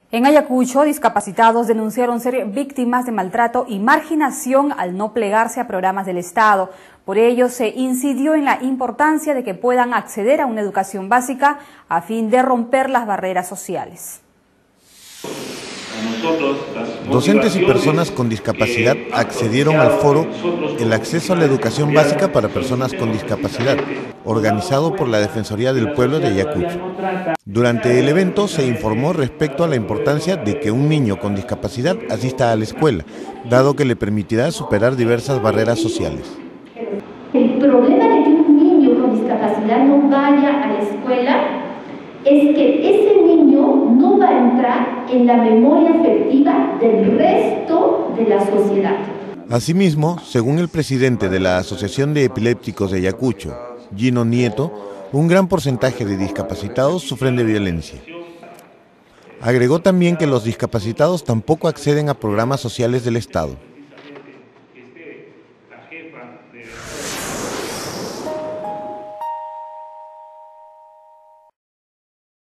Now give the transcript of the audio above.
En Ayacucho, discapacitados denunciaron ser víctimas de maltrato y marginación al no plegarse a programas del Estado. Por ello, se incidió en la importancia de que puedan acceder a una educación básica a fin de romper las barreras sociales. Docentes y personas con discapacidad accedieron al foro El acceso a la educación básica para personas con discapacidad, organizado por la Defensoría del Pueblo de Ayacucho. Durante el evento se informó respecto a la importancia de que un niño con discapacidad asista a la escuela, dado que le permitirá superar diversas barreras sociales. El problema de que un niño con discapacidad no vaya a la escuela es que ese niño no va a entrar en la memoria afectiva del resto de la sociedad. Asimismo, según el presidente de la Asociación de Epilépticos de Ayacucho, Gino Nieto, un gran porcentaje de discapacitados sufren de violencia. Agregó también que los discapacitados tampoco acceden a programas sociales del Estado.